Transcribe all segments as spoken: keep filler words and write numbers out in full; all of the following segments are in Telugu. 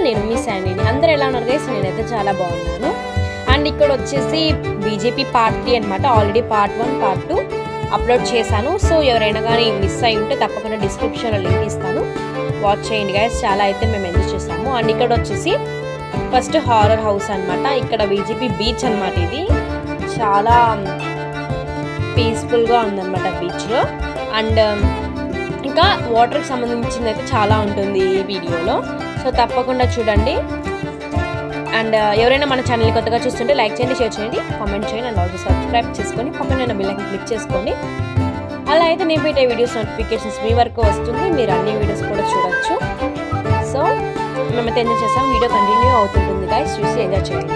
నేను మీ శాండీని. అందరూ ఎలా ఉన్నారు గైస్? నేనైతే చాలా బాగున్నాను. అండ్ ఇక్కడ వచ్చేసి బీజేపీ పార్ట్ త్రీ అనమాట. Already part one part two upload చేశాను. సో ఎవరైనా కానీ మిస్ అయి ఉంటే తప్పకుండా డిస్క్రిప్షన్లో లింక్ ఇస్తాను, వాచ్ చేయండి గైస్. చాలా అయితే మేము ఎంజాయ్ చేసాము. అండ్ ఇక్కడ వచ్చేసి ఫస్ట్ హారర్ హౌస్ అనమాట. ఇక్కడ బీజేపీ బీచ్ అనమాట. ఇది చాలా పీస్ఫుల్గా ఉందన్నమాట బీచ్లో. అండ్ ఇంకా వాటర్కి సంబంధించింది అయితే చాలా ఉంటుంది ఈ వీడియోలో, సో తప్పకుండా చూడండి. అండ్ ఎవరైనా మన ఛానల్ని కొత్తగా చూస్తుంటే లైక్ చేయండి, షేర్ చేయండి, కామెంట్ చేయండి. అండ్ ఆల్సో సబ్స్క్రైబ్ చేసుకొని పక్కన బెల్ ఐకాన్ క్లిక్ చేసుకోండి. అలా అయితే నేను పెట్టే వీడియోస్ నోటిఫికేషన్స్ మీ వరకు వస్తుంది, మీరు అన్ని వీడియోస్ కూడా చూడొచ్చు. సో మేమైతే ఎంజాయ్ చేస్తాం. వీడియో కంటిన్యూ అవుతుంటుంది గైస్, చూసి ఎంజాయ్ చేయండి.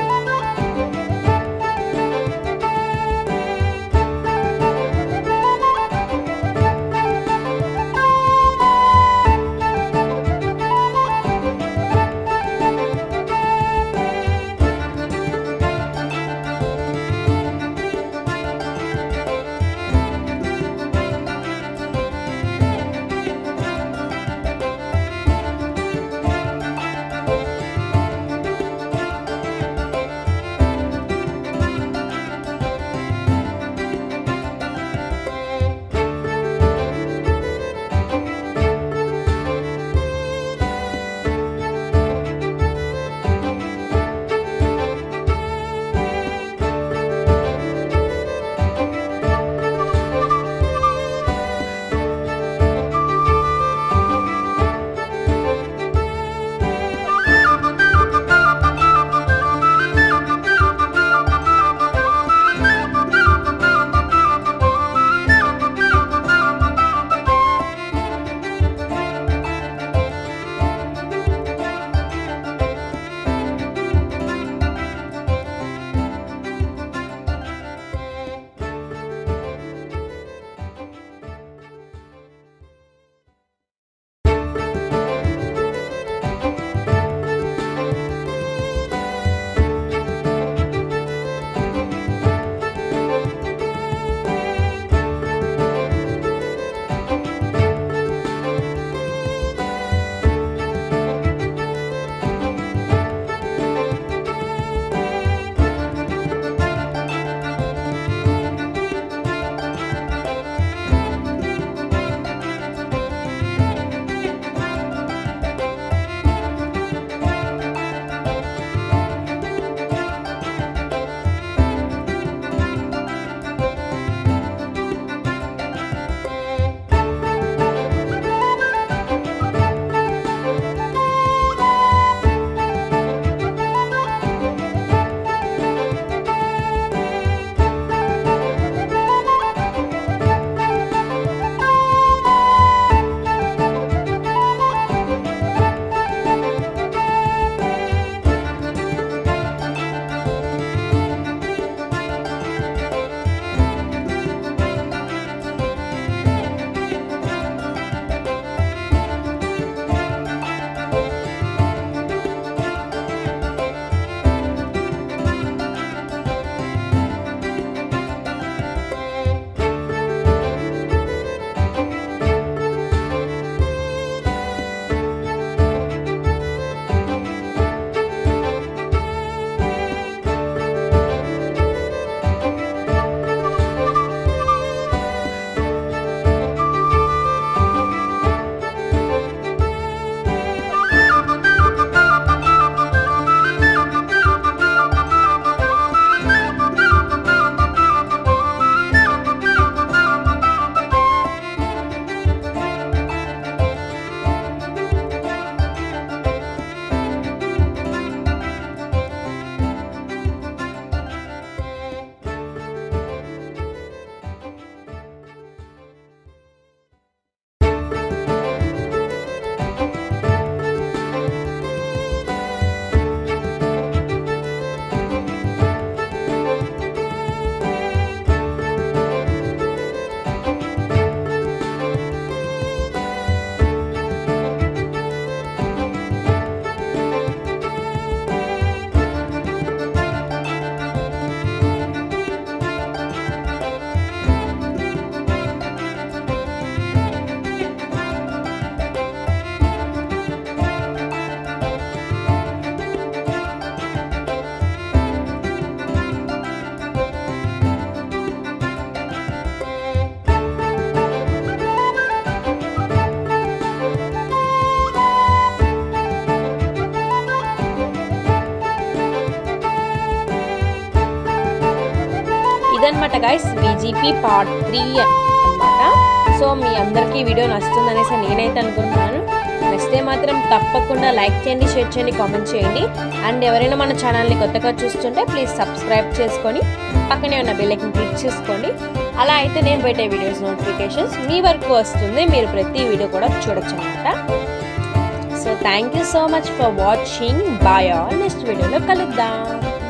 ఇదన్నమాట గైస్ విజిపి పార్ట్ త్రీ అన్నమాట. సో మీ అందరికీ ఈ వీడియో నచ్చుతుందనేసి నేనైతే అనుకుంటున్నాను. నచ్చితే మాత్రం తప్పకుండా లైక్ చేయండి, షేర్ చేయండి, కామెంట్ చేయండి. అండ్ ఎవరైనా మన ఛానల్ని కొత్తగా చూస్తుంటే ప్లీజ్ సబ్స్క్రైబ్ చేసుకొని పక్కనే ఉన్న బెల్ ఐకాన్ క్లిక్ చేసుకోండి. అలా అయితే నేను పెట్టే వీడియోస్ నోటిఫికేషన్స్ మీ వరకు వస్తుంది, మీరు ప్రతి వీడియో కూడా చూడొచ్చు అనమాట. So thank you so much for watching. Bye all. Next వీడియోలో కలుద్దాం.